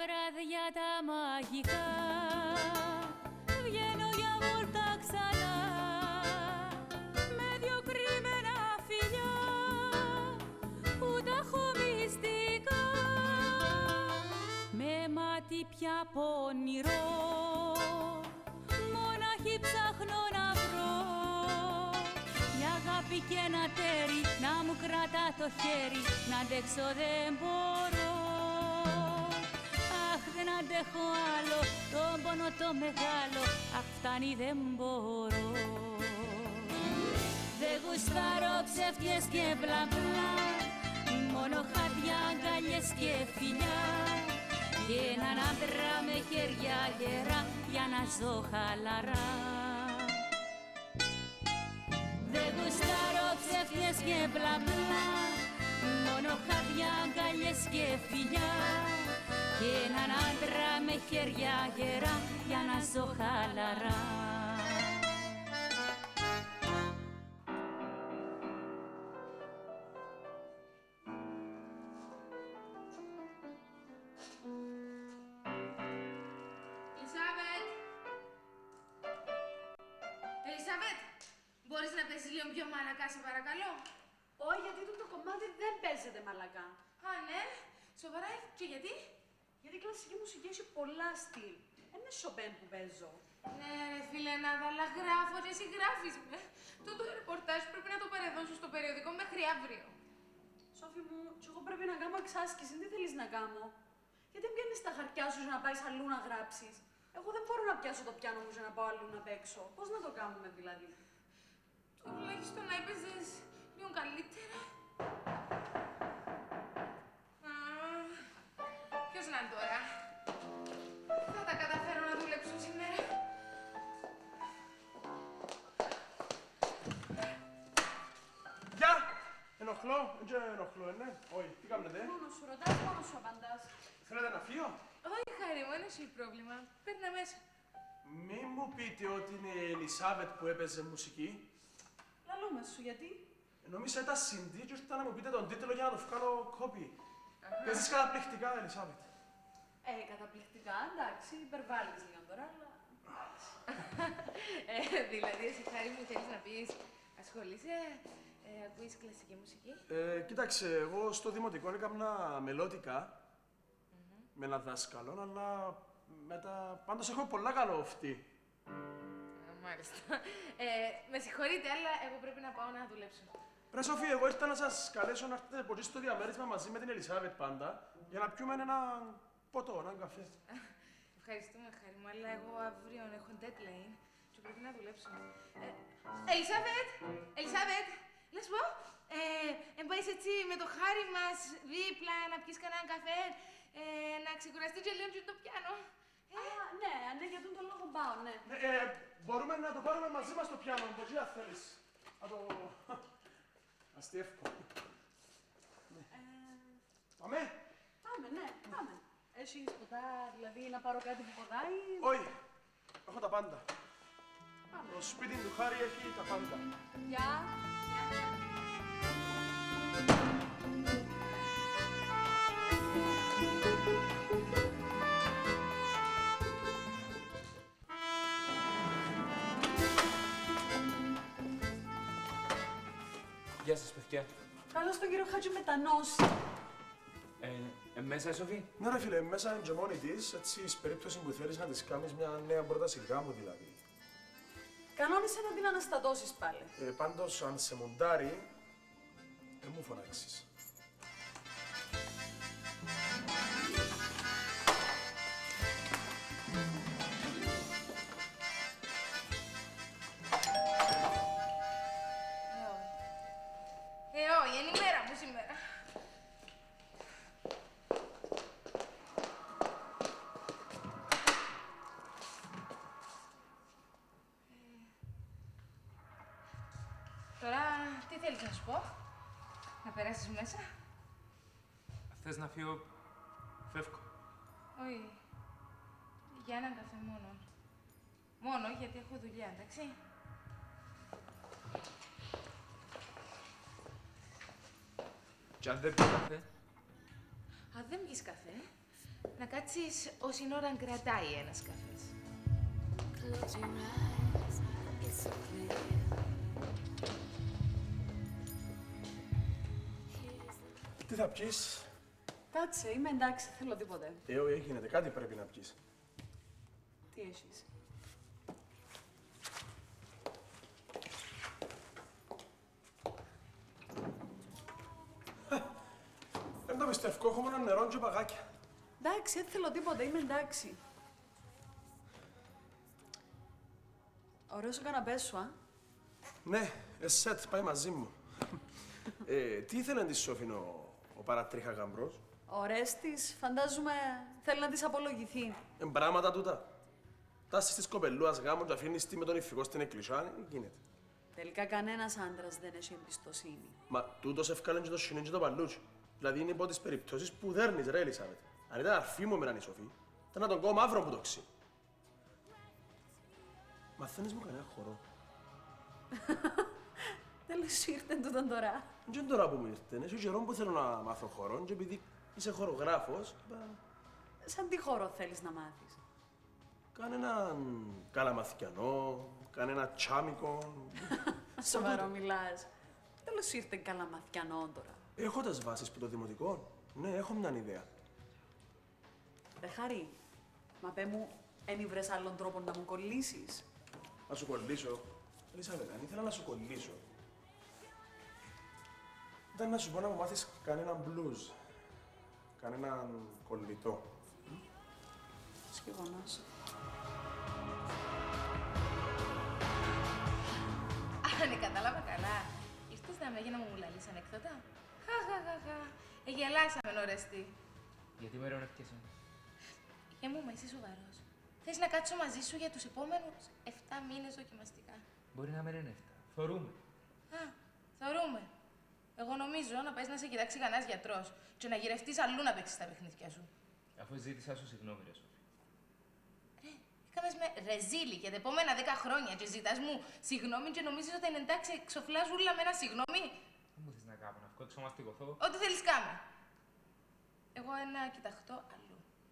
βράδια τα μαγικά βγαίνω για βόλτα ξανά με δυο κρυμμένα φιλιά που τα έχω μυστικά με μάτι πια πονηρό μονάχη ψάχνω να βρω μια αγάπη και ένα τέρι να μου κρατά το χέρι να αντέξω δεν μπορώ. Δεν αντέχω άλλο, τον πόνο το μεγάλο, αχ φτάνει δεν μπορώ. Δεν γουστάρω ψεύτιες και μπλα μπλα, μόνο χάδια, αγκαλιές και φιλιά και έναν άντρα με χέρια γερά για να ζω χαλαρά. Δεν γουστάρω ψεύτιες και μπλα μπλα, μόνο χάδια, αγκαλιές και φιλιά και έναν άντρα με χέρια γερά για να ζω χαλαρά. Ελισάβετ, μπορείς να παίζεις λίγο πιο μαλακά, σε παρακαλώ? Όχι, γιατί το κομμάτι δεν παίζεται μαλακά. Α, ναι, σοβαρά, και γιατί? Γιατί η κλασική μουσική έχει πολλά στυλ. Δεν είναι Σοπέν που παίζω. Ναι, ρε φίλε, Νάδα, αλλά γράφω και εσύ γράφεις με. Το ρεπορτάζ πρέπει να το παρεδώσω στο περιοδικό μέχρι αύριο. Σόφη μου, και εγώ πρέπει να κάνω εξάσκηση. Τι θέλεις να κάνω? Γιατί πιάνεις τα χαρτιά σου για να πάεις αλλού να γράψεις? Εγώ δεν μπορώ να πιάσω το πιάνο μου για να πάω αλλού να παίξω. Πώς να το κάνουμε δηλαδή? Τουλάχιστον να έπαιζες λίγο καλύτερα. Ποιος να είναι τώρα? Θα τα καταφέρω να δουλέψω σήμερα. Γεια! Ενοχλώ, δεν ενοχλώ, ναι. Όχι, τι κάνετε? Μόνο σου ρωτάς, μόνο σου απαντάς. Θέλετε να φύγω? Όχι, χάρη μου, δεν έχει πρόβλημα. Παίρνα μέσα. Μην μου πείτε ότι είναι η Ελισάβετ που έπαιζε μουσική. Λαλούμε σου, γιατί? Νόμιζα ήταν CD και ήρθα να μου πείτε τον τίτλο για να το βγάλω κόπι. Παίζεις καταπληκτικά, Ελισάβετ. Καταπληκτικά, εντάξει, υπερβάλλεις λίγο τώρα, αλλά εντάξει. Δηλαδή, εσύ χάρη μου θέλεις να πεις, ασχολείσαι, ακούεις κλασική μουσική? Κοίταξε, εγώ στο δημοτικό έκανα μελώτικα με έναν δάσκαλο, αλλά μετά πάντως έχω πολλά καλό αυτή. Μάλιστα. Με συγχωρείτε, αλλά εγώ πρέπει να πάω να δουλέψω. Ρε Σοφή, εγώ ήρθα να σας καλέσω να έρθετε από εκεί στο διαμέρισμα μαζί με την Ελισάβετ πάντα για να πιούμε ένα ποτό, έναν καφέ. Ευχαριστούμε, χάρη μου, αλλά εγώ αύριο έχω deadline και πρέπει να δουλέψω. Ελισάβετ! Ελισάβετ! Να σου πω, πάεις έτσι με το χάρη μας δίπλα να πιεις κανέναν καφέ, να ξεκουραστεί και λίγο και το πιάνο. Ναι, ναι, για τον λόγο πάω, ναι. Μπορούμε να το πάρουμε μαζί μας το πιάνο, από εκεί αν θέλεις. Να το... Αστιεύκω. Πάμε. Πάμε, ναι, πάμε. Έχεις ποτά, δηλαδή, να πάρω κάτι που ποδάει? Όχι, έχω τα πάντα. Πάμε. Το σπίτι του Χάρη έχει τα πάντα. Γεια. Γεια σας, παιδιά. Καλώς τον κύριο Χάτζη Μετανός. Μέσα, Σοφή. Ναι ρε φίλε, μέσα είναι και μόνη της, έτσι, σε περίπτωση που θέλεις να της κάνεις μια νέα πρόταση γάμου δηλαδή. Κανόνισε να την αναστατώσεις πάλι. Πάντως, αν σε μοντάρει, δεν μου φωνάξεις. Όχι, είναι η μέρα μου σήμερα. Τώρα, τι θέλεις να σου πω? Να περάσεις μέσα? Θες να φύγω, φεύγω. Όχι. Για έναν καφέ μόνο. Μόνο γιατί έχω δουλειά, εντάξει. Κι αν δεν πιω καφέ. Αν δεν πιεις καφέ, να κάτσεις κάτσεις όση ώρα κρατάει ένας καφές. Τι θα πιείς? Κάτσε, είμαι εντάξει, θέλω τίποτε. Όχι, γίνεται. Κάτι πρέπει να πιείς. Τι έχεις? Δεν το πιστεύω, έχω μόνο νερό και παγάκια. Εντάξει, δεν θέλω τίποτα, είμαι εντάξει. Ωραίος ο καναπές σου, α. Ναι, εσέτ, πάει μαζί μου. Τι ήθελε να της σώφηνε ο παρατρίχα γαμπρός? Ο Ρέστης, φαντάζομαι, θέλει να της απολογηθεί. Πράγματα τούτα. Τάσεις της κοπελούας γάμου και αφήνεις τη με τον ηφικό στην εκκλησιά, γίνεται. Τελικά κανένας άντρας δεν έχει εμπιστοσύνη. Μα τούτος ευκάλεν και το σινέν και το παλούτσι. Δηλαδή είναι από τις περιπτώσεις που δέρνεις ρε Ελισάβετ. Αν ήταν αρφή μου εμένα η Σοφή, ήταν να τον κόω μαύρο που το ξύ. Μαθαίνεις μου κανένα χορό. Τέλος σου ήρθε τούτον τώρα. Και τώρα που μου ήρθε, έχει καιρό που θέλω να μάθω χορό και επειδή είσαι χορογράφος, Σαν τι χώρο θέλεις να μάθεις? κάνε έναν καλαμαθιανό, κάνε ένα τσάμικο. Σοβαρό μιλάς. Τέλος σου ήρθε καλαμαθιανό τώρα. Έχω τις βάσεις που το δημοτικό. Ναι, έχω μια ιδέα. Ρε Χαρή, μα πέ μου, εν βρες άλλον τρόπο να μου κολλήσεις? Να σου κολλήσω. Ελισάβετ, αν ήθελα να σου κολλήσω, ήταν να σου πω να μου μάθεις κανέναν blues. Κανέναν κολλητό. Σκυγονός. Αν ναι, κατάλαβα καλά. Ήρθες να με για να μου μουλαλείς ανέκδοτα. Χαχαχαχα. Γελάσαμε, Ορέστη. Γιατί με ρεωνεύτιασε. Μου, μα είσαι σοβαρός. Θες να κάτσω μαζί σου για τους επόμενους 7 μήνες δοκιμαστικά. Μπορεί να με ρεωνεύτα. Θωρούμε. Α, θεωρούμε. Εγώ νομίζω να πας να σε κοιτάξει κανένας γιατρός και να γυρευτείς αλλού να παίξεις τα παιχνίδια σου. Αφού ζήτησα σου συγγνώμη, ρε Σοφή. Έκαμες με ρεζίλη για τα επόμενα 10 χρόνια και ζητάς μου συγγνώμη και νομίζεις ότι είναι εντάξει, εξοφλάς ούλα με ένα συγγνώμη. Τι μου θες να κάνω, να βγω έξω μαστιγωθώ. Ό,τι θέλεις κάμε. Εγώ ένα κοιταχτώ αλλού.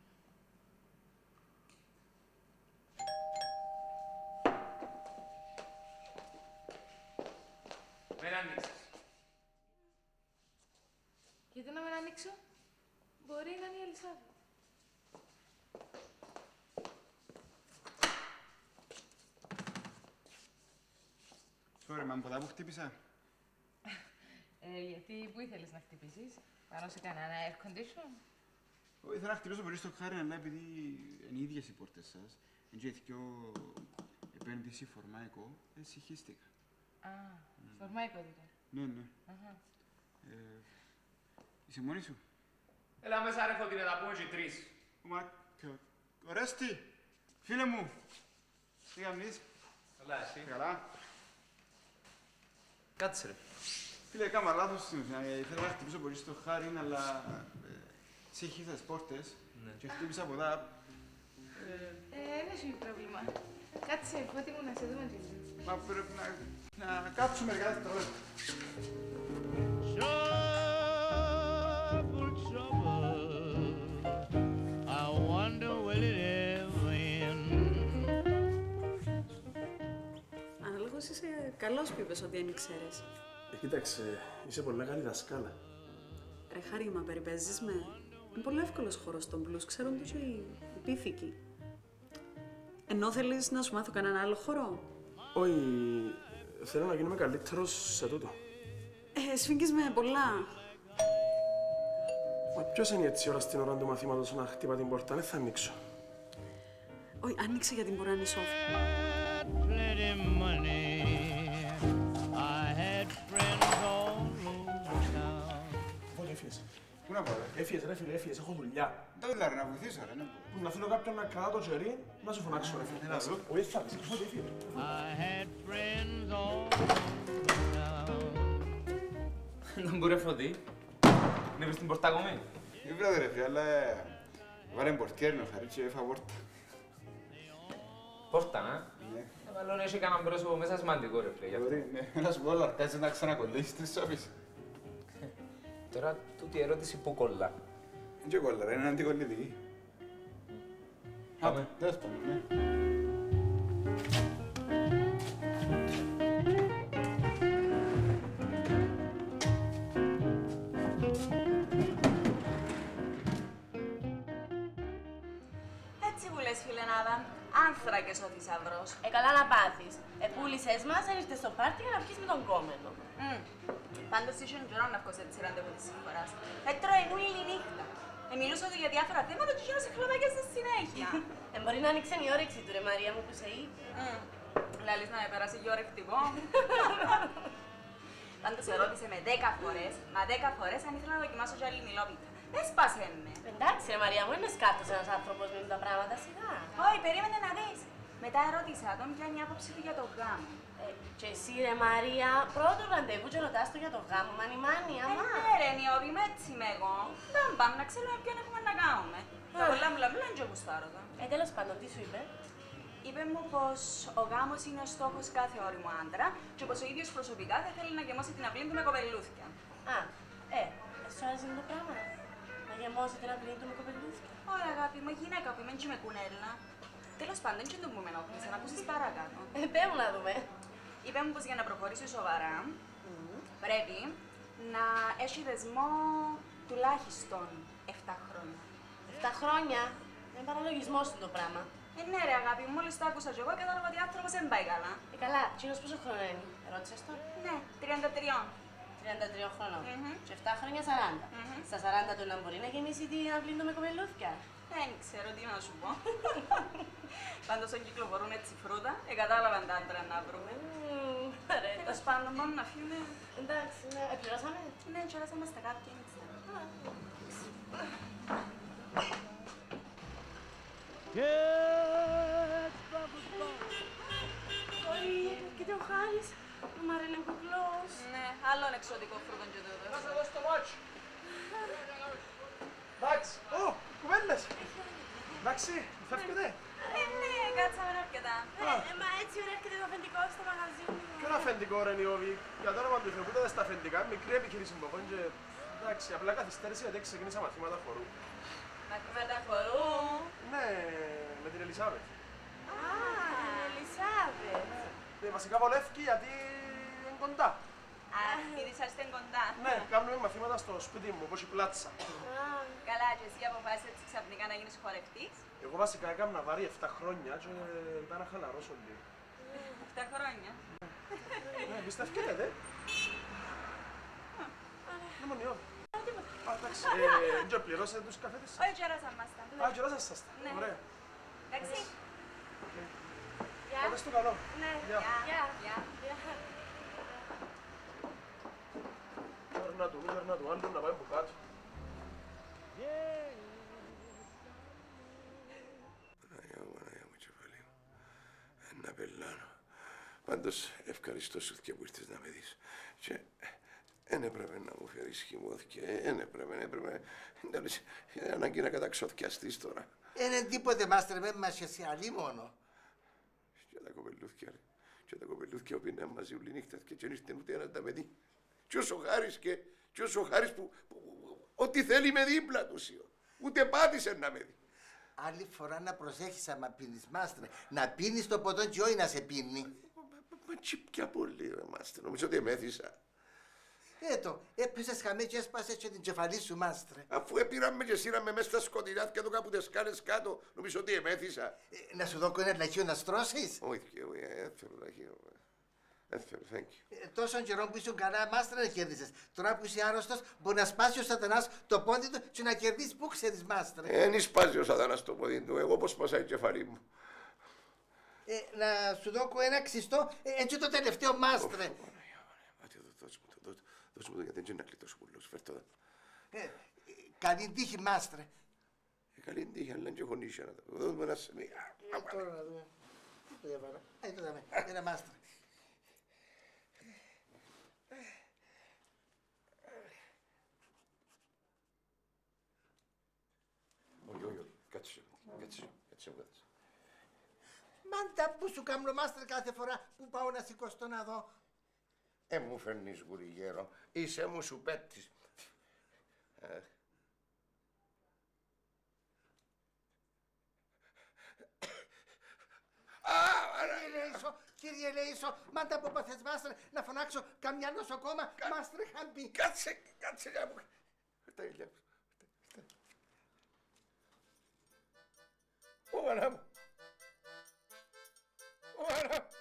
Μην ανοίξεις. Γιατί να μην ανοίξω? Μπορεί να είναι η Ελισάβετ. Sorry, μα ποτέ που χτύπησα. Γιατί πού ήθελες να χτυπήσεις? Πάνω σε κανένα air condition? Όχι, ήθελα να χτυπήσω πολύ στο χάρι, αλλά επειδή είναι οι ίδιες οι πόρτες σας, και δυο επένδυση φορμαϊκό, συγχύστηκα. Α, φορμαϊκό δηλαδή. Ναι, ναι. Είσαι μόνη σου? Έλα μέσα ρε Φωτίνε, τα πούμε και τρεις. Μα, Ορέστη, φίλε μου, τι κάνεις? Καλά, εσύ. Καλά. Κάτσε ρε. Φίλε, έκανα λάθος στην ουσία. Ήθελα να χτυπήσω πολύ στο χάρι, αλλά συγχύσα τις πόρτες και χτύπησα από εδώ. Δεν έχει πρόβλημα. Κάτσε, Φώτη μου, να σε δούμε και λίγο. Μα πρέπει να κάτσουμε μερικά δευτερόλεπτα. Αναλόγως είσαι καλός που είπες ότι δεν ξέρεις. Κοίταξε, είσαι πολύ καλή δασκάλα. Ρε Χαρή, μα περιπέζεις με. Είναι πολύ εύκολος χώρος στον blues, ξέρουν το και οι πίθηκοι. Ενώ θέλεις να σου μάθω κανέναν άλλο χώρο? Όχι, θέλω να γίνουμε καλύτερος σε τούτο. Σφίγγεις με πολλά. Μα ποιος είναι έτσι ώρα στην ώρα του μαθήματος να χτύπα την πόρτα, δεν θα ανοίξω. Όχι, άνοιξε γιατί μπορεί να είναι η Σόφη. Πότε έφυγες? Πού να πάω, ρε? Έφυγες ρε φίλε, έφυγες, έχω δουλειά. Δεν δηλαδή να βοηθήσω, ρε. Να θέλω κάποιον να κρατά το τζερί, να σου φωνάξω ρε φίλε. Να δω. Όχι θα πεις, πότε έφυγες. Να μπορεί Φωτή. Με βρεις την πορτά κομμή. Δεν βράδυ ρε φίλε, αλλά βάλε πορτιέρνο, χαρί και έφα πόρτα. Πόρτα, να. Ναι. Μάλλον έχει κανέναν πρόσωπο μέσα σημαντικό ρε φίλε. γι' αυτό. Μπορεί, ναι. Να σου πω, αλλά αρκάζει να ξανακολλήσεις τις σώπης. Τώρα τούτη η ερώτηση που κολλά. Δεν και κόλλα, ρε, είναι αντικολλητική. Πάμε. Τέλος πάντων, ναι. Έτσι που λες, φιλενάδα. Άνθρακες ο θησαυρός. Καλά να πάθεις. Πούλησες μας, έρχεσαι στο πάρτι για να πιεις με τον κόμενο. Πάντως ήσουν καιρό να βγω σε έτσι ραντεβού της σύμφορας. Έτρωε όλη νύχτα. Μιλούσα του για διάφορα θέματα και γίνω σε χλωμάκια στη συνέχεια. Μπορεί να άνοιξε η όρεξη του, ρε Μαρία μου, που σε είπε. Λαλείς να με περάσει και ώρα χτυπώ. Πάντως ερώτησε με 10 φορές, μα 10 φορές αν ήθελα να δοκιμάσω κι άλλη μιλόπιτα. Έσπασε με. Εντάξει, ρε Μαρία μου, είναι σκάτος ένας άνθρωπος με τα πράγματα σιγά. Όχι, περίμενε να δεις. Μετά ερώτησα τον ποια είναι η άποψη του για τον γάμο. Και εσύ, ρε Μαρία, πρώτο ραντεβού και ρωτάς του για το γάμο, μάνι, άμα. Ναι, ρε Νιώβη, με έτσι είμαι εγώ. Μπαμπαμ, να ξέρουμε ποιον έχουμε να κάνουμε. Τα πολλά μου λαμπλά είναι και γουστάρω τα. Τέλος πάντων, τι σου είπε? Είπε μου πως ο γάμος είναι ο στόχος κάθε όριμου άντρα και πως ο ίδιος προσωπικά θα θέλει να γεμώσει την αυλή του με κοπελούθια. Σου άρεσε το πράγμα? Να γεμώσει την αυλή του με κοπελούθια. Ωραία, αγάπη μου, γυναίκα που είμαι και με κουνέλα. Τέλος πάντων, και το που με ενόχλησε, να ακούσεις παρακάτω. Πέμου να δούμε. Είπε μου πως για να προχωρήσει σοβαρά, πρέπει να έχει δεσμό τουλάχιστον 7 χρόνια. 7 χρόνια. Είναι παραλογισμός το πράγμα. Ναι ρε αγάπη μου, μόλις το άκουσα και εγώ κατάλαβα ότι ο άνθρωπος δεν πάει καλά. Καλά, τσίνος πόσο χρόνο είναι? Ρώτησες το? Ναι, 33. 33 χρονών. Και 7 χρόνια 40. Στα 40 του να μπορεί να γεμίσει την αυλή του με κοπελούθια. Δεν ξέρω τι να σου πω. Πάντως όταν κυκλοφορούν έτσι φρούτα, κατάλαβαν τα άντρα να βρούμε. Τέλος πάντων, μόνο να φύγουμε. Εντάξει, ναι. Πληρώσαμε? Ναι, τσοράσαμε στα κάποια νύχτα. Όχι, έρχεται ο Χάρης. Ο Μαρέλε κουκλός. Ναι, άλλον εξωτικό φρούτο και τούτο. Να σε δώσω το μάτσο. Εντάξει. Ω, κουβέντες. Εντάξει, φεύγετε. Ναι, κάτσαμε αρκετά. Μα έτσι ωραία έρχεται το αφεντικό στο μαγαζί μου. Ποιο είναι αφεντικό ρε Νιώβη, για το όνομα του Θεού, ούτε στα αφεντικά, μικρή επιχείρηση μου πω και εντάξει, απλά καθυστέρησε γιατί ξεκίνησα μαθήματα χορού. Μαθήματα χορού. Ναι, με την Ελισάβετ. Την Ελισάβετ. Βασικά βολεύει γιατί είναι κοντά. Επειδή είσαστε κοντά. Ναι, κάνουμε μαθήματα στο σπίτι μου, όπως η πλάτσα. Καλά, και εσύ αποφάσισες έτσι ξαφνικά να γίνεις χορευτής. Εγώ βασικά έκανα βάρη 7 χρόνια και ήταν να χαλαρώσω λίγο. 7 χρόνια. Ναι, πιστεύετε, δε. Ναι, μόνο Νιώβη. Εντάξει, και πληρώσετε τους καφέτες σας. Όχι, κιόρασαν μας τα. Α, και ρώσα σας τα. Ναι. Ωραία. Εντάξει. Πάτε στο καλό. Ναι, Γεια. γεια. Γέρνα του άλλου να πάει από κάτω. Παναγιά μου, κεφαλή μου. Να πελάνω. Πάντως, ευχαριστώ σου και που ήρθες να με δεις. Και δεν έπρεπε να μου φέρεις χυμώθηκε. Δεν έπρεπε. Είναι ανάγκη να καταξοθιαστείς τώρα. Είναι τίποτε, μάστρε, με μας εσύ αλίμονο. Και τα κοπελούθια, ρε. Και τα κοπελούθια που είναι μαζί όλη νύχτα και δεν ήρθε ούτε ένα να με δει. Και όσο χάρης που ό,τι θέλει με δίπλα του σιω. Ούτε πάτησε να με δει. Άλλη φορά να προσέχεις άμα πίνεις, μάστρε. Να πίνεις το ποτό και όχι να σε πίνει. Μα τσίπια πολύ, ρε μάστρε. Νομίζω ότι εμέθησα. Έπεσες χαμέ και έσπασες και την κεφαλή σου, μάστρε. Αφού έπειραμε και σύραμε μέσα στα σκοτεινά και εδώ κάπου τις σκάλες κάτω, νομίζω ότι εμέθησα. Να σου δω ένα λαχείο να στρώσεις. Όχι, δεν θέλω λαχείο. Δεν θέλω, thank you. Τόσον καιρό που ήσουν καλά, μάστρε να κέρδισες. Τώρα που είσαι άρρωστος, μπορεί να σπάσει ο σατανάς το πόδι του και να κερδίσει που ξέρεις, μάστρε. Δεν σπάζει ο σατανάς το πόδι του, εγώ πώς σπασάει η κεφαλή μου. Να σου δω ένα ξυστό, έτσι το τελευταίο, μάστρε. Δώσ' μου το γιατί δεν είναι να κλειτώσω πουλός, φέρ' το εδώ. Καλή τύχη, μάστρε. Καλή τύχη, αλλά και έχω νύχια να τα πω. Δώσ' μου ένα σημείο. Τώρα να δούμε. Το διαβάρα. Το δάμε. Ένα μάστρε. Όχι, κάτσε. Μάντα που σου κάνω, μάστρε, κάθε φορά που πάω να σηκωστώ να δω. Μου φέρνεις γουριγέρο, είσαι μου σου πέτεις. Κύριε Λέησο, μάντα από παθές μάστρε να φωνάξω καμιά νοσοκόμα, μάστρε χαμπή. Κάτσε, για μου. Τα ηλιά μου. Ω, Ανά μου. Ω, Ανά μου.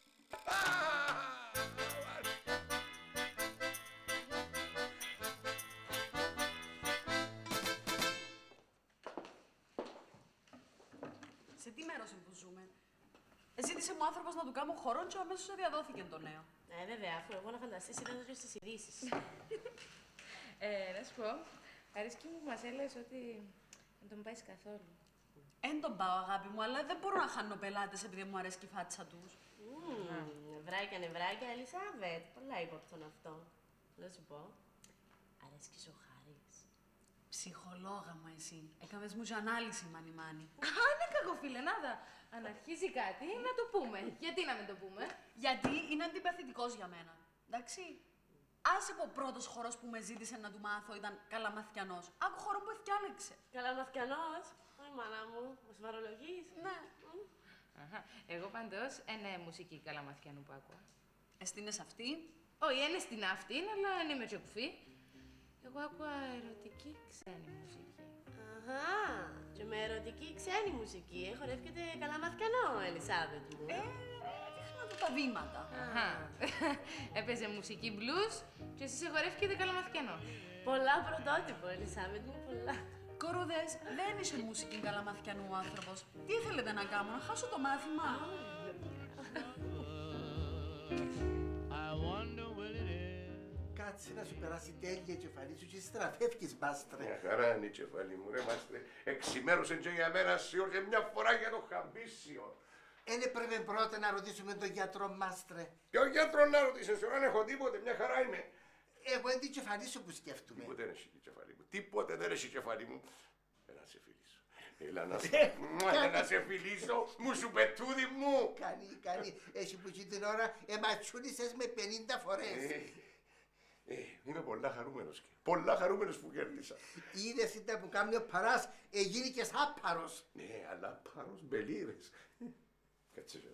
Σε τι μέρος που ζούμε. Ζήτησε μου άνθρωπος να του κάνω χορό και αμέσως διαδόθηκε το νέο. Βέβαια, αφού εγώ να φανταστείς είδα και στις ειδήσεις. Να σου πω, αρέσκει μου που μας έλεγες ότι δεν τον πάεις καθόλου. Εν τον πάω, αγάπη μου, αλλά δεν μπορώ να χάνω πελάτες επειδή μου αρέσει η φάτσα τους. Νευράκια, Ελισάβετ. Πολλά υπόπτων αυτό. Να σου πω, αρέσκεις ο Χάρης. Ψυχολόγα μου εσύ. Έκαμες μου και ανάλυση, μάνι. Α, ναι, κακοφιλενάδα. Αν αρχίζει κάτι, να το πούμε. Γιατί να μην το πούμε? Γιατί είναι αντιπαθητικός για μένα. Εντάξει. Άσε που ο πρώτος χορός που με ζήτησε να του μάθω ήταν καλαμαθιανός. Άκου χορό που έφτιαλεξε. Καλαμαθιανός. Όχι, μάνα μου. Μου σβαρολογείς. Ναι. Εγώ παντός είναι μουσική καλαμαθιανού που άκουα. Εστίνες αυτή. Όχι, είναι στην αυτή, αλλά είναι με τσοκουφί. Εγώ άκουα ερωτική ξένη μουσική. Αχα, και με ερωτική ξένη μουσική χορεύκεται καλαμαθιανό, Ελισάβετ μου. Δείχνα του τα βήματα. Αχα. Έπαιζε μουσική blues και εσύ σε χορεύκεται καλαμαθιανό. Πολλά πρωτότυπο, Ελισάβετ μου, πολλά. Κορούδες, δεν είσαι μουσική καλαμαθιανού ο άνθρωπος. Τι ήθελετε να κάνω, να χάσω το μάθημα? Κάτσε να σου περάσει τέλεια η κεφαλή σου και στραφεύκεις, μάστρε. Μια χαρά είναι η κεφαλή μου, ρε μάστρε. Εξημέρωσε και για μένα σιωρ και μια φορά για το χαμπίσιο. Εν έπρεπε πρώτα να ρωτήσουμε τον γιατρό, μάστρε. Ποιο γιατρό να ρωτήσεις, αν έχω τίποτε, μια χαρά είμαι. Εγώ είναι την κεφαλή σου που σκέφτομαι. Τίποτε δεν έχει η κεφαλή μου. Τίποτε δεν έχει η κεφαλή μου. Έλα να σε φιλήσω. Έλα να σε φιλήσω, μου σου πετούδι μου. Κάνει. Έχει που την ώρα εματσούνισες με 50 φορές. Είμαι πολλά χαρούμενος. Πολλά χαρούμενος που κέρδισα. Είδες ήταν που κάνει ο παράς, γίνει και άπαρος. Ναι, αλλά πάρος μπελίδες. Κάτσε σε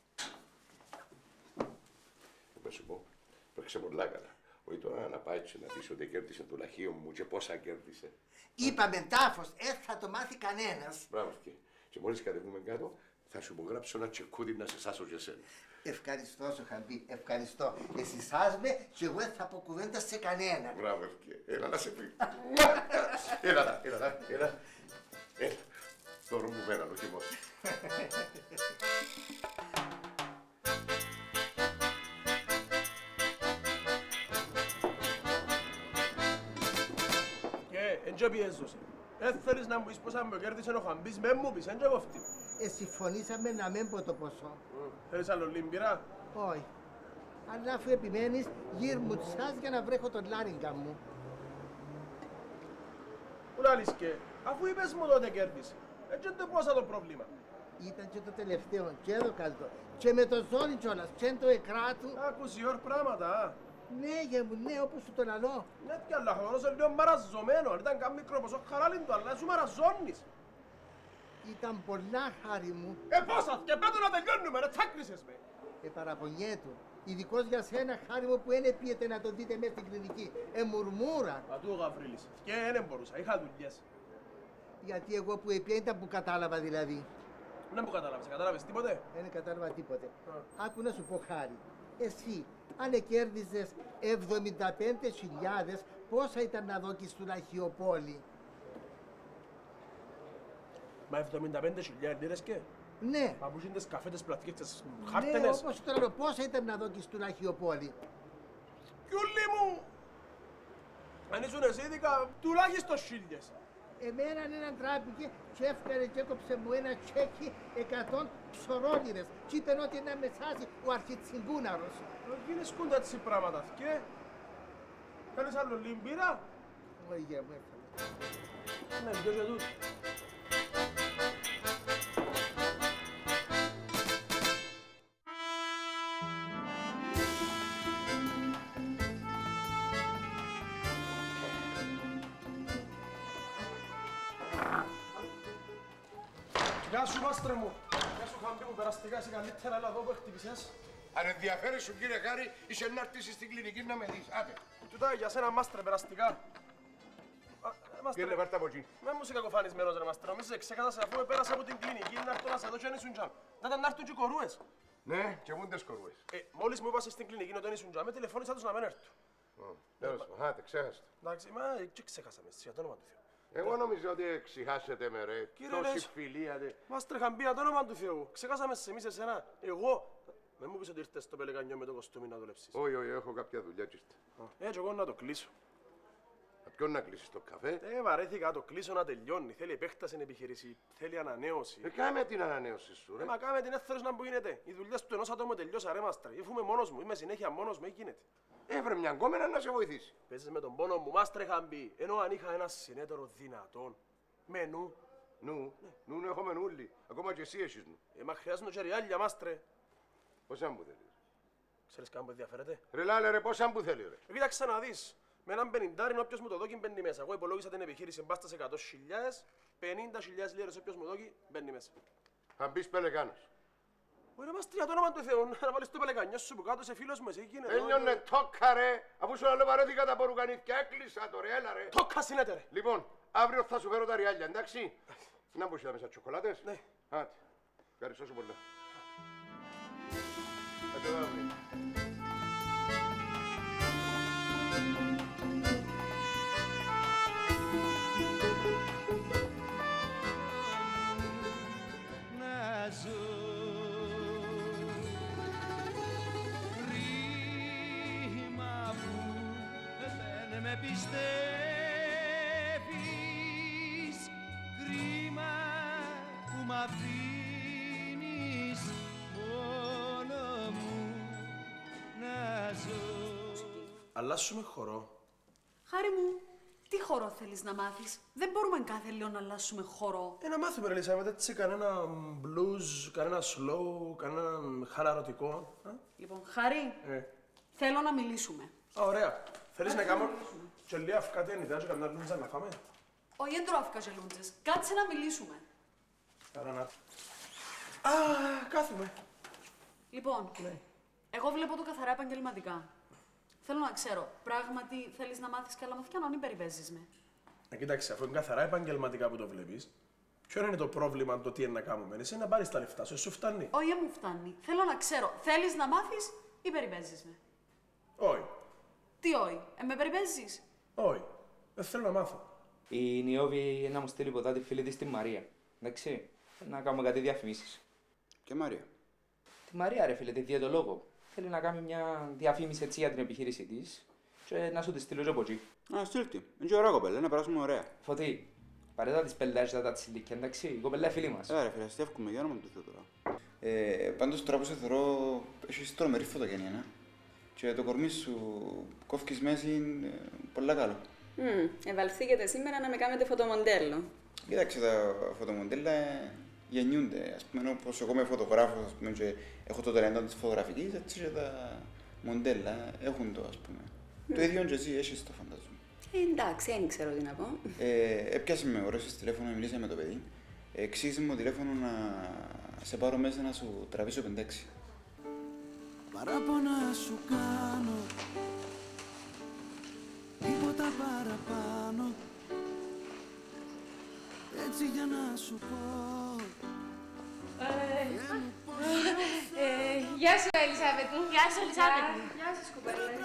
με. Σου πω, παίξε πολλά καλά. Όχι τώρα να πάει και να πεις ότι κέρδισε το λαχείο μου και πόσα κέρδισε. Είπαμε τάφος, θα το μάθει κανένας. Μπράβο και μόλις κατεβούμε κάτω θα σου υπογράψω ένα τσεκούδι να σε σάσω για σένα. Ευχαριστώ σου Χαμπή, ευχαριστώ. Εσύ σάσμε και εγώ θα πω κουβέντα σε κανένα. Μπράβο έλα να σε πει. Έλα. Τώρα μου μένα το χειμώς. Εν και πιέζωσε. Θέλεις να μου πεις πόσα με κέρδισε ο Χαμπής, με μου πεις, εν και κοφτεί. Συμφωνήσαμε να μην πω το ποσό. Θέλεις άλλο λίμπηρα? Όχι. Αλλά αφού επιμένεις, γύρ μου τσάς για να βρέχω τον λάριγκα μου. Πού να λες και, αφού είπες μου τότε κέρδισε. Έτσι το πόσα το πρόβλημα. Ήταν και το τελευταίο, και εδώ κάτω. Και με το ζόρι κιόλας, και το εκρά του. Άκουσες η ώρα πράγματα, Ναι, γε μου, ναι, όπως σου το λαλώ. Ναι, κι άλλα χωρός είναι λίγο μαραζωμένο. Αν ήταν καν μικρό ποσό χαράλιν το, αλλά σου μαραζώνεις. Ήταν πολλά, χάρη μου. Πόσα, και πέτω να τελειώνουμε, ρε, τσάκρισες με. Παραπονιέτου. Ειδικώς για σένα, χάρη μου, που δεν πήγετε να το δείτε μέσα στην κλινική. Μουρμούρα. Πατού ο Γαβρίλης. Και δεν μπορούσα, είχα δουλειές. Γιατί εγώ που επία ήταν που κατάλαβα δηλαδή. Δεν μου κατάλαβες τίποτε. Δεν κατάλαβα τίποτε. Άκου να σου πω, χάρη. Εσύ, αν κέρδιζες 75.000, πόσα ήταν να δώκεις του Λαχιοπόλη? Μα 75.000 λίρες και. Ναι. Μα που είναι τις καφέτες πλατικές, τις Ναι, χάρτενες. όπως τώρα λέω, πόσα ήταν να δώκεις του Λαχιοπόλη? Κιούλη μου! Αν ήσουν εσύ ειδικά, τουλάχιστον 1.000. Εμένα έναν τράπηκε και έφκανε και έκοψε μου ένα τσέκι 100 ψωρόλιρες. Κι είπεν ότι να με σάσει ο αρχιτσιγκούναρος. Γίνεις κούντα έτσι πράγματα, και. Θέλεις άλλο λίμπηρα? Όχι, γεια μου, έφερε. Ναι, ποιος και τούτο. Γεια σου, μάστρε μου. Γεια σου Χάμπη μου, περαστικά είσαι καλύτερα, αλλά εδώ που χτύπησες. Αν ενδιαφέρεσαι σου κύριε Χάρη, είσαι να έρθεις στην κλινική να με δεις. Άντε. Τούτα για σένα μάστρε, περαστικά. Κύριε πάρτε από εκεί. Με μου είσαι κακοφανισμένος ρε μάστρε, νομίζεις ξέχασες αφού πέρασα από την κλινική να έρθω να σε δω και αν ήσουν τζάμ. Να ήταν να έρθουν και οι κορούες. Ναι, και μου τις κορούες. Μόλις μου είπασες στην κλινική όταν ήσουν τζάμ, τηλεφώνησα τους να μην έρθουν. Τέλος πάντων, άντε, ξέχασε το. Εντάξει, μα και ξέχασαμε εσύ, για το όνομα του Θεού. Εγώ νομίζω ότι εξηχάσετε με ρε. Τόση φιλία δε. Μάστρε Χαμπή, για το όνομα του Θεού. Ξεχάσαμε σε εμείς εσένα. Εγώ. Δεν μου πεις ότι ήρθες στο Πελεκανιό με το κοστούμι να δουλέψεις. Όχι, όχι, έχω κάποια δουλειά και ήρθα. Έτσι εγώ να το κλείσω. Ποιον να κλείσεις το καφέ. Βαρέθηκα, το κλείσω να τελειώνει. Θέλει επέκταση στην επιχείρηση, θέλει ανανέωση. Κάμε την ανανέωση σου, ρε. Μα κάμε την έθερος να που γίνεται. Οι δουλειές του ενός ατόμου τελειώσα ρε μάστρε. Είμαι μόνος μου, είμαι συνέχεια μόνος μου, γίνεται. Έβρε μια γκόμενα να σε βοηθήσει. Παίζεις με τον πόνο μου, μάστρε Χαμπή. Ενώ αν είχα ένα συνέτερο δυνατόν. Με νου. Νου έχουμε νουλί. Ακόμα και εσύ έχεις νου. Μα χρειάζονται και ριάλια, μάστρε. Πόσα μου θέλεις. Ξέρεις καν που ενδιαφέρεται. Ρε λάλε ρε, πόσα μου θέλει ρε. Κοίταξε να δεις. Με έναν 50 όποιος μου το δόκει μπαίνει μέσα. Εγώ υπολόγισα την επιχείρηση μπάστα σε 100.000, 50.000 λίρες όποιος μου δόκει μπαίνει μέσα. Θα μπεις Πελεκάνος. Ωραία μάστρε για το όνομα του Θεού, να βάλεις το Πελεκανιό σου που κάτω είσαι φίλος μου, εσύ γίνεται. Έλειωνε τόκα ρε, αφού σου λέω βαρέθηκα τα πορουκανίθια, έκλεισα το ρε, έλα ρε. Τόκα συνέτε ρε. Λοιπόν, αύριο θα σου φέρω τα ριάλια, εντάξει. Να μπω μέσα τσοκολάτες. Ναι. Άντε, ευχαριστώ σου πολύ. Να ζω ρήμα που δεν με πιστεύεις, κρίμα που μ' αφήνεις μόνο μου να ζω. Αλλάσουμε χορό. Χάρη μου, τι χορό θέλεις να μάθεις? Δεν μπορούμε κάθε λίγο να αλλάσουμε χορό. Να μάθουμε ρε Ελισάβετ, έτσι κανένα blues, κανένα slow, κανένα χαλαρωτικό. Λοιπόν, Χάρη, θέλω να μιλήσουμε. Ωραία. Θέλεις να κάνω και λίγα αυκά τέννητα και καμιά λούντζα να φάμε. Όχι, δεν τρώω αυκά και λούντζες. Κάτσε να μιλήσουμε. Άρα να... κάθομαι. Λοιπόν, εγώ βλέπω το καθαρά επαγγελματικά. Θέλω να ξέρω, πράγματι θέλεις να μάθεις καλαμαθιάνων ή περιπέζεις με? Κοίταξε, αφού είναι καθαρά επαγγελματικά που το βλέπεις, ποιο είναι το πρόβλημα το τι είναι να κάνουμε? Εσύ να πάρεις τα λεφτά σου, σου φτάνει. Όχι, μου φτάνει. Θέλω να ξέρω, θέλεις να μάθεις ή περιπέζεις με? Όχι. Τι όχι, με περιπέζεις? Όχι. Δεν θέλω να μάθω. Η Νιώβη να μου στείλει ποτέ τη φίλη της τη Μαρία. Εντάξει, να κάνουμε κάτι διαφημίσεις. Και Μαρία. Τη Μαρία ρε φίλε, τη διαιτολόγο. Θέλει να κάνει μια διαφήμιση έτσι για την επιχείρηση της και να σου τη στείλω και από εκεί. Α, στείλτε. Είναι και ωραία κοπέλα, να περάσουμε ωραία. Φωτή, παρέτα τις πελάρες τα τσιλίκια, εντάξει, η κοπέλα είναι φίλη μας. Ρε φίλε, αστεύκουμε, για όνομα του Θεού τώρα. Πάντως τώρα που σε θεωρώ, έχεις τρομερή φωτογένεια, ναι. Και το κορμί σου κόφκεις μέση είναι πολλά καλό. Ευαλθήκετε σήμερα να με κάνετε φωτομοντέλο. Κοίταξε, τα φωτομοντέλα γεννιούνται. Ας πούμε, όπως εγώ είμαι φωτογράφος, ας πούμε, και έχω το ταλέντο της φωτογραφικής, έτσι και τα μοντέλα έχουν το, ας πούμε. Το ίδιο και εσύ έχεις το φαντάζομαι. Εντάξει, δεν ξέρω τι να πω. Έπιασε με ορώσεις τηλέφωνο, μιλήσα με το παιδί. Εξήγησε μου τηλέφωνο να σε πάρω μέσα να σου τραβήσω 5-6. Παράπονα σου κάνω, τίποτα παραπάνω, έτσι για να σου πω. Γεια σου, Ελισάβετ μου. Γεια σου, Ελισάβετ μου. Γεια σας, κουμπέλες.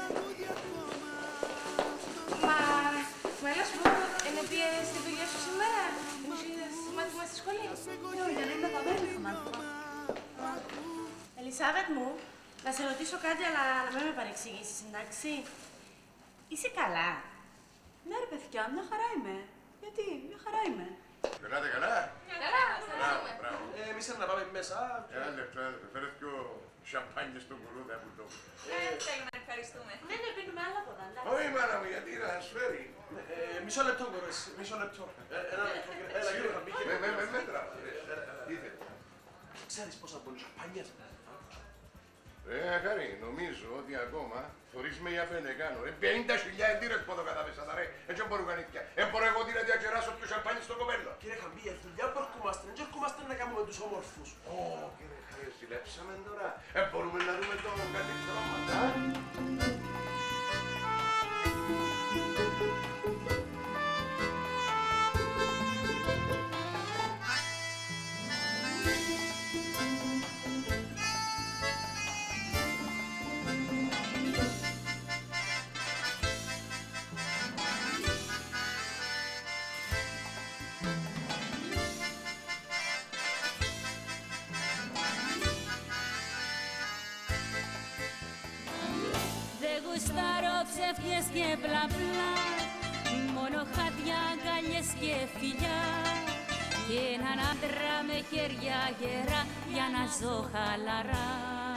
Μα έλα σου πω, με πήγες στη δουλειά σου σήμερα. Μου είδες μάθημα στη σχολή. Όχι, δεν είναι τα μέλη στο μάθημα. Ελισάβετ μου, να σε ρωτήσω κάτι, αλλά να μην με παρεξηγήσεις, εντάξει. Είσαι καλά? Ναι ρε παιδιά, μια χαρά είμαι. Γιατί, μια χαρά είμαι. Περνάτε καλά. Καλά, Μπράβο. Εμείς να πάμε μέσα. Ένα λεπτό, φέρε πιο σαμπάνια στον κουλούδα που το... ευχαριστούμε. Ναι, πίνουμε άλλα ποτά, εντάξει. Όχι μάνα μου, γιατί να μας φέρει. Μισό λεπτό, κορές, μισό λεπτό. Ένα λεπτό, έλα γύρω θα μπήκε. Με μέτρα. Ήθε. Ξέρεις πόσα πολύ σαμπάνιες. Χάρη, νομίζω ότι ακόμα θωρείς με για Πελεκάνο. 50.000 λίρες πόδο καταπέσατα ρε. Έτσι μπορώ κανήτια. Μπορώ εγώ τι να διακεράσω πιο σαμπάνι στο κοπέλο. Κύριε Χαμπή, για δουλειά που ερχόμαστε, δεν ερχόμαστε να κάνουμε τους όμορφους. ζηλέψαμε τώρα. Μπορούμε να δούμε το κάτι χρώματα. Γουστάρω ψεύτιες και μπλα μπλα, μόνο χάδια, αγκαλιές και φιλιά και έναν άντρα με χέρια γερά για να ζω χαλαρά.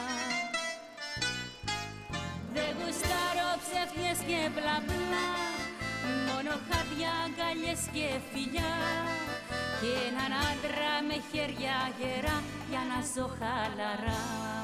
Δεν γουστάρω ψεύτιες και μπλα μπλα, μόνο χάδια, αγκαλιές και φιλιά και έναν άντρα με χέρια γερά για να ζω χαλαρά.